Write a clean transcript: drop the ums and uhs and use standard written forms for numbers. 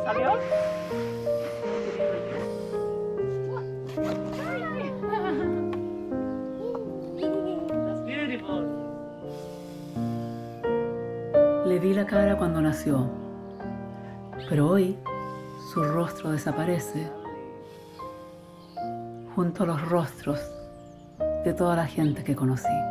¿Salió? That's beautiful. Le vi la cara cuando nació, pero hoy su rostro desaparece junto a los rostros de toda la gente que conocí.